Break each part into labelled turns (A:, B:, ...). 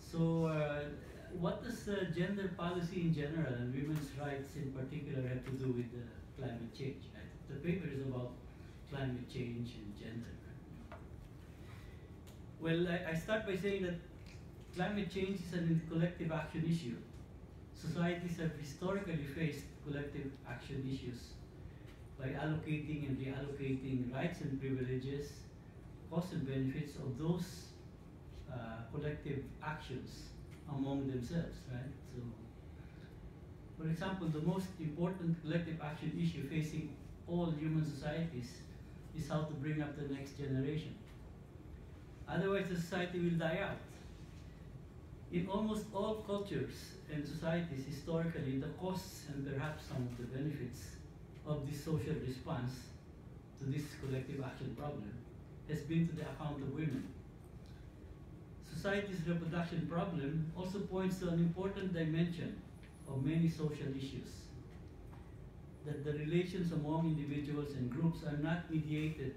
A: So, what does gender policy in general and women's rights in particular have to do with climate change? Right? The paper is about climate change and gender. Right? Well, I start by saying that climate change is a collective action issue. Societies have historically faced collective action issues by allocating and reallocating rights and privileges, costs and benefits of those collective actions among themselves, right? So, for example, the most important collective action issue facing all human societies is how to bring up the next generation. Otherwise, the society will die out. In almost all cultures and societies, historically, the costs and perhaps some of the benefits of this social response to this collective action problem has been to the account of women. Society's reproduction problem also points to an important dimension of many social issues, that the relations among individuals and groups are not mediated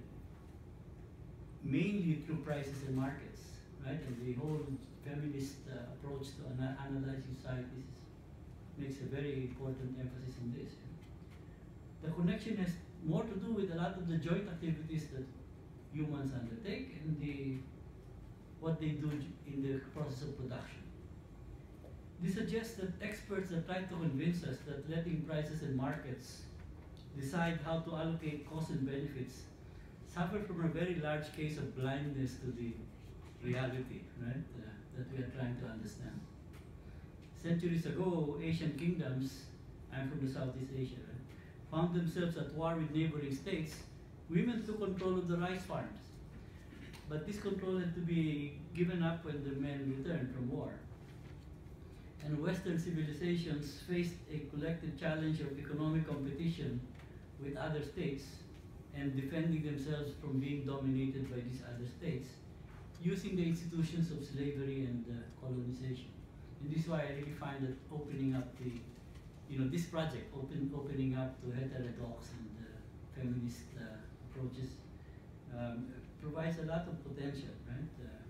A: mainly through prices and markets, right? And the whole feminist approach to analyzing societies makes a very important emphasis on this. The connection has more to do with a lot of the joint activities that humans undertake and what they do in the process of production. This suggests that experts are trying to convince us that letting prices and markets decide how to allocate costs and benefits suffer from a very large case of blindness to the reality, right, that we are trying to understand. Centuries ago, Asian kingdoms, I'm from the Southeast Asia, right, found themselves at war with neighboring states. Women took control of the rice farms. But this control had to be given up when the men returned from war. And Western civilizations faced a collective challenge of economic competition with other states and defending themselves from being dominated by these other states, using the institutions of slavery and colonization. And this is why I really find that opening up this project, opening up to heterodox and feminist approaches, provides a lot of potential, right?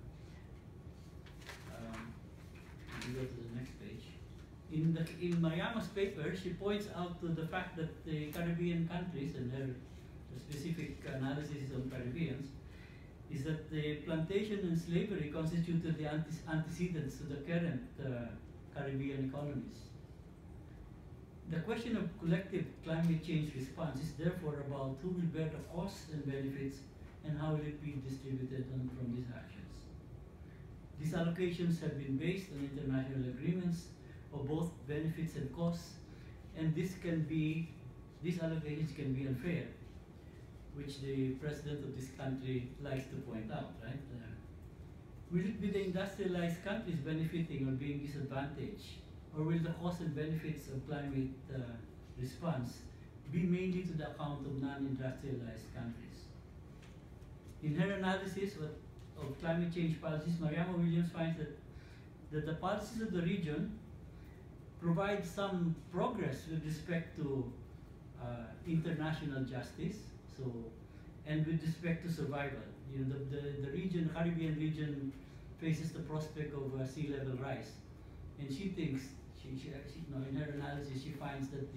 A: We go to the next page. In Mariama's paper, she points out to the fact that the Caribbean countries, and her specific analysis on Caribbeans, is that the plantation and slavery constituted the antecedents to the current Caribbean economies. The question of collective climate change response is therefore about who will bear the costs and benefits and how will it be distributed from these actions. These allocations have been based on international agreements of both benefits and costs, and these allocations can be unfair, which the president of this country likes to point out, right? Will it be the industrialized countries benefiting or being disadvantaged, or will the costs and benefits of climate response be mainly to the account of non-industrialized countries? In her analysis of climate change policies, Mariama Williams finds that the policies of the region provide some progress with respect to international justice, and with respect to survival. You know, the region, Caribbean region, faces the prospect of sea level rise, and she thinks, in her analysis, she finds that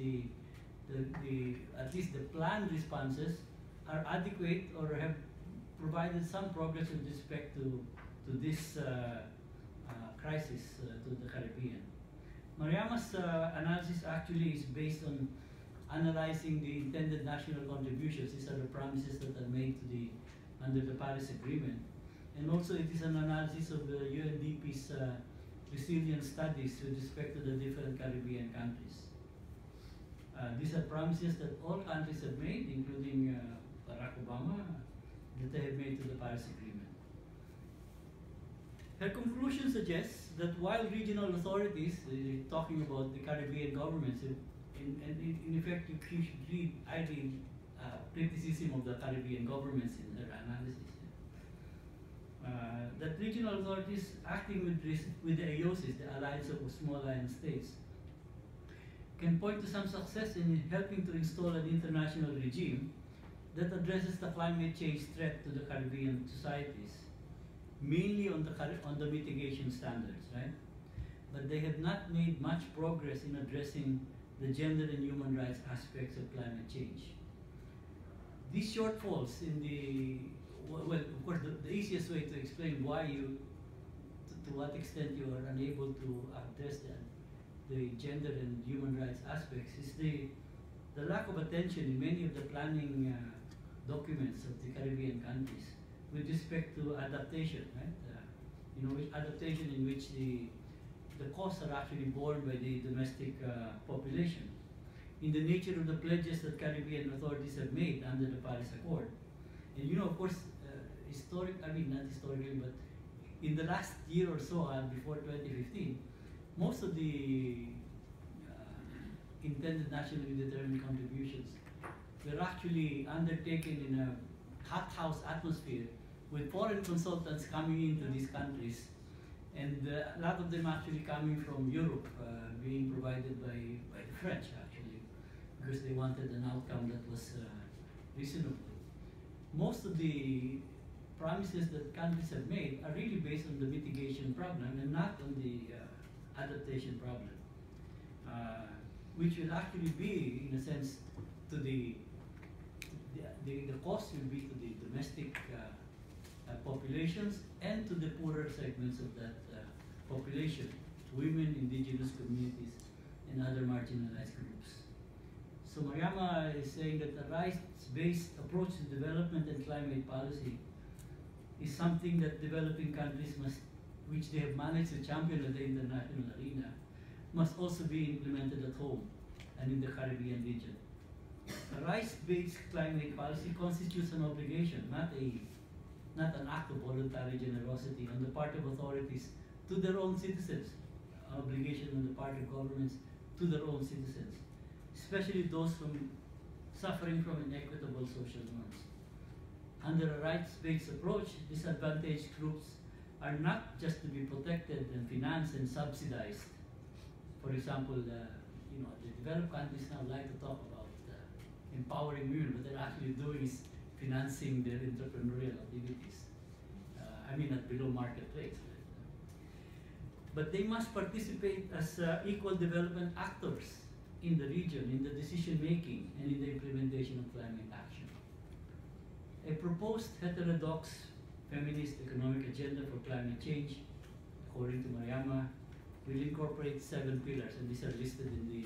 A: at least the planned responses are adequate or have provided some progress with respect to this crisis to the Caribbean. Mariama's analysis actually is based on analyzing the intended national contributions. These are the promises that are made to under the Paris Agreement. And also it is an analysis of the UNDP's resilience studies with respect to the different Caribbean countries. These are promises that all countries have made, including Barack Obama, that they have made to the Paris Agreement. Her conclusion suggests that while regional authorities, talking about the Caribbean governments, in effect you should read criticism of the Caribbean governments in their analysis. That regional authorities acting with the AOSIS, the Alliance of Small Island States, can point to some success in helping to install an international regime that addresses the climate change threat to the Caribbean societies. mainly on the mitigation standards, right? But they have not made much progress in addressing the gender and human rights aspects of climate change. These shortfalls in the, well, of course, the easiest way to explain why you, to what extent you are unable to address the gender and human rights aspects is the lack of attention in many of the planning documents of the Caribbean countries with respect to adaptation, right? You know, adaptation in which the costs are actually borne by the domestic population. In the nature of the pledges that Caribbean authorities have made under the Paris Accord. And you know, of course, not historically, but in the last year or so, before 2015, most of the intended nationally determined contributions were actually undertaken in a hothouse atmosphere with foreign consultants coming into these countries, and a lot of them actually coming from Europe, being provided by the French actually, because they wanted an outcome that was reasonable. Most of the promises that countries have made are really based on the mitigation problem and not on the adaptation problem, which will actually be, in a sense, to the cost will be to the domestic populations and to the poorer segments of that population, women, indigenous communities, and other marginalized groups. So Mariama is saying that the rights-based approach to development and climate policy is something that developing countries must, which they have managed to champion at the international arena, must also be implemented at home and in the Caribbean region. A rights-based climate policy constitutes an obligation, not an act of voluntary generosity on the part of authorities to their own citizens, obligation on the part of governments to their own citizens, especially those suffering from inequitable social norms. Under a rights-based approach, disadvantaged groups are not just to be protected and financed and subsidized. For example, the developed countries now like to talk about empowering women, but they're actually doing is financing their entrepreneurial activities. At below market rates. But they must participate as equal development actors in the region, in the decision making, and in the implementation of climate action. A proposed heterodox feminist economic agenda for climate change, according to Mariama, will incorporate 7 pillars, and these are listed in the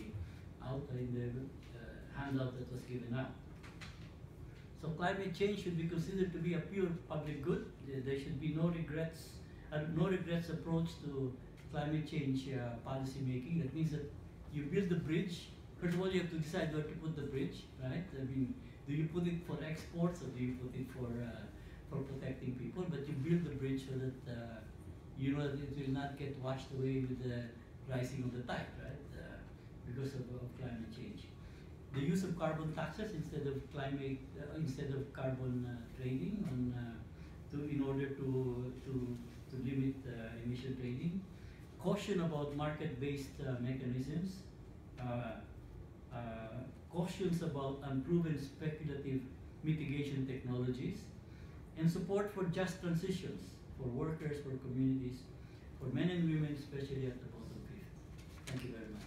A: handout that was given out. So climate change should be considered to be a pure public good. There should be no regrets approach to climate change policy making. That means that you build the bridge. First of all, you have to decide where to put the bridge, right? Do you put it for exports or do you put it for protecting people? But you build the bridge so that you know that it will not get washed away with the rising of the tide, right? Because of climate change. The use of carbon taxes instead of carbon trading in order to limit emission trading. Caution about market-based mechanisms. Cautions about unproven speculative mitigation technologies, and support for just transitions for workers, for communities, for men and women, especially at the bottom fifth. Thank you very much.